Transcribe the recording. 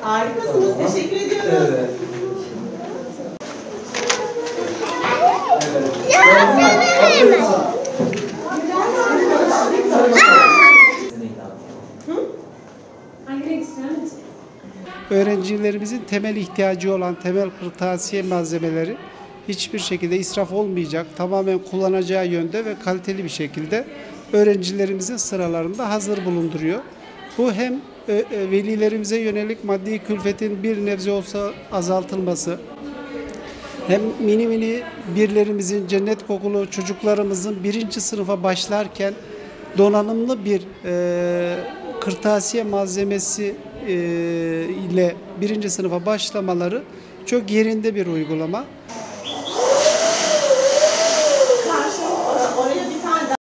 Harikasınız. Teşekkür ediyoruz. Evet. Öğrencilerimizin temel ihtiyacı olan temel kırtasiye malzemeleri hiçbir şekilde israf olmayacak, tamamen kullanacağı yönde ve kaliteli bir şekilde öğrencilerimizin sıralarında hazır bulunduruyor. Bu hem velilerimize yönelik maddi külfetin bir nebze olsa azaltılması, hem mini birlerimizin, cennet kokulu çocuklarımızın birinci sınıfa başlarken donanımlı bir kırtasiye malzemesi ile birinci sınıfa başlamaları çok yerinde bir uygulama.